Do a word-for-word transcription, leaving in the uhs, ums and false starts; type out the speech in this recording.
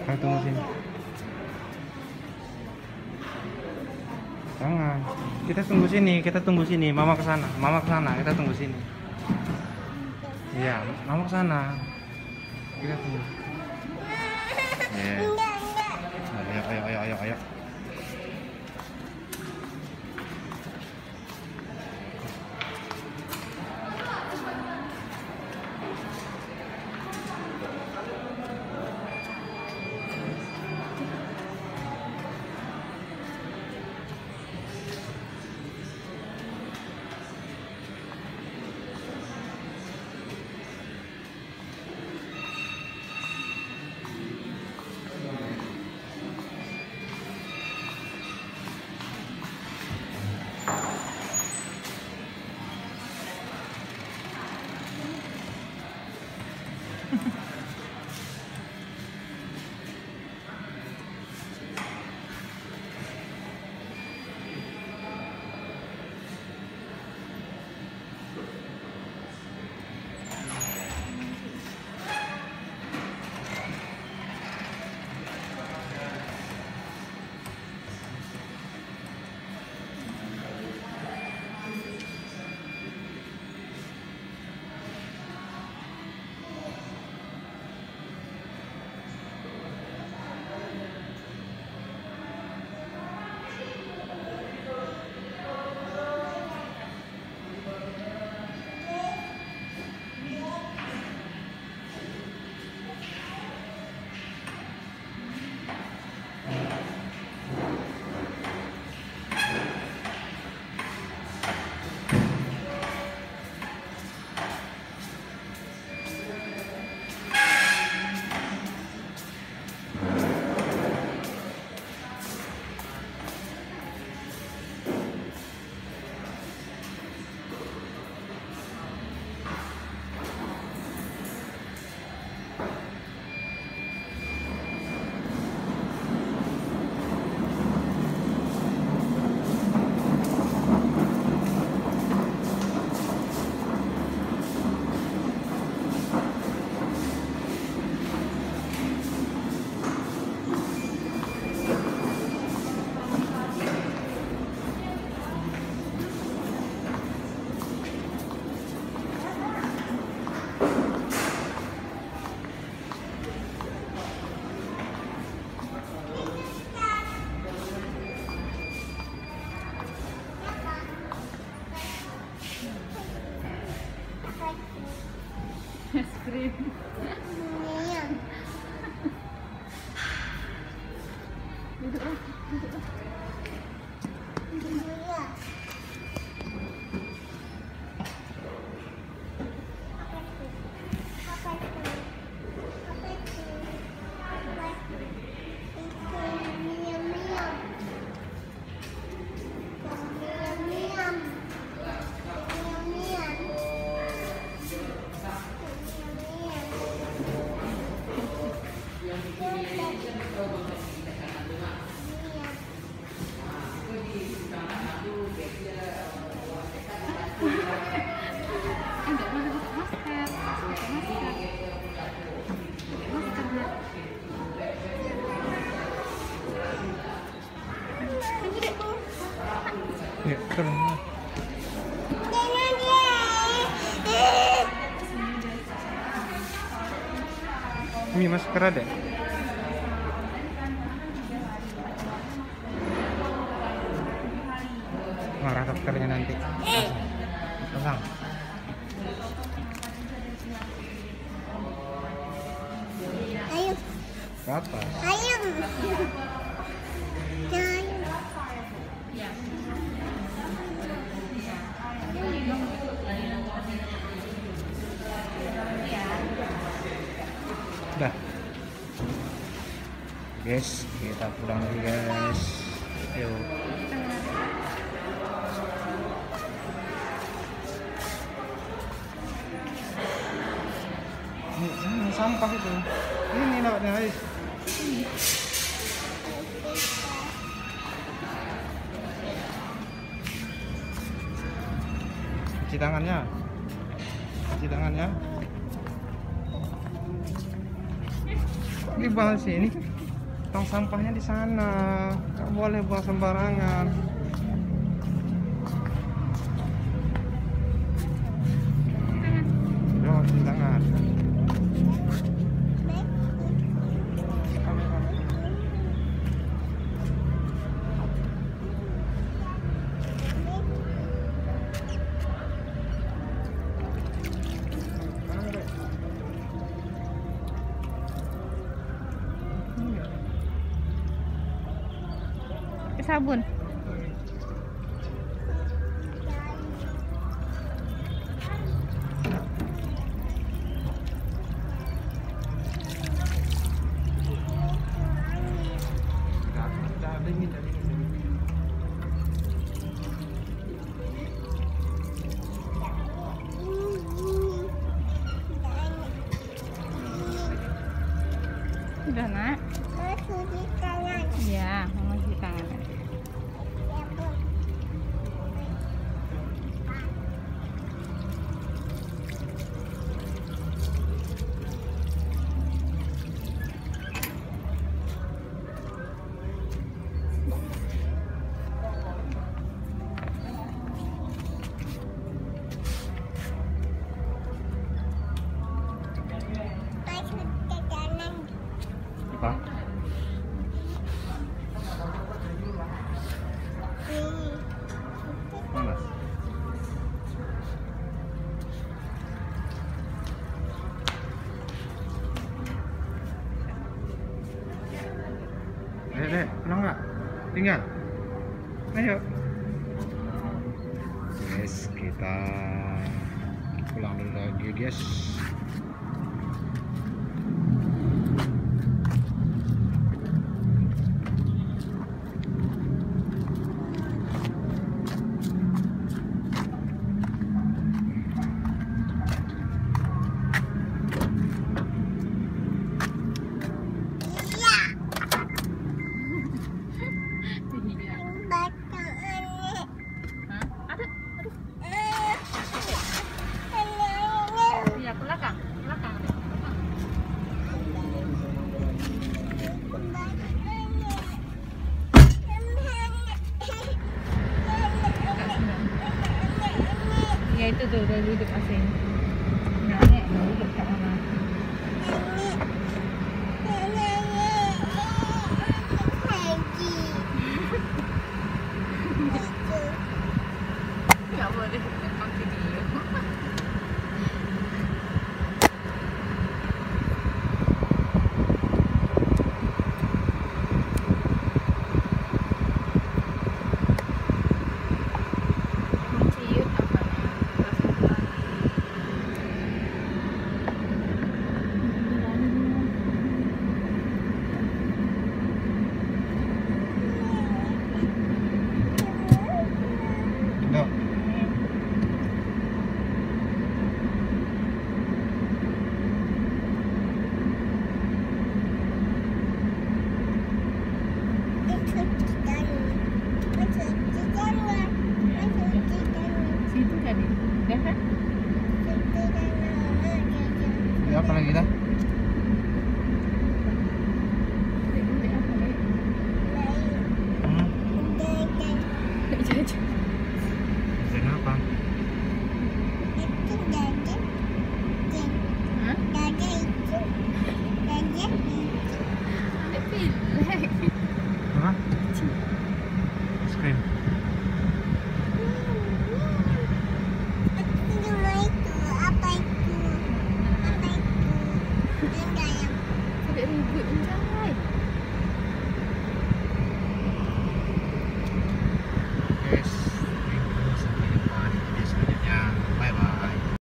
Kang tunggu sini. Jangan. Kita tunggu sini, kita tunggu sini. Mama ke sana, mama ke sana. Kita tunggu sini. Iya, mama ke sana. Kita tunggu. Yeah. Ayo, ayo, ayo, ayo, ayo. Es krim. Duduk lah, duduk lah. Ya, keren. Ini masker ada? Marah dokternya nanti. Pasang. Ayo. Ke atas. Ayo. Jangan. Udah. Guys, kita pulang lagi guys. Yuk. Ini, ini sampah itu. Ini lewatnya guys. Cuci tangannya. Cuci tangannya. Di bawah sini tong sampahnya di sana, nggak boleh buang sembarangan. Yo, cuci tangan. Sabun. Udah nak? Cuci tangan. Iya, mama cuci tangan. Apa? Panas. Dek, dek, pulang nggak? Tinggal. Ayo. Guys, kita pulang dulu lagi, guys. Hah? Ada? Aduh. Iya, ke belakang. Ke belakang. Ya itu tuh udah duduk asing.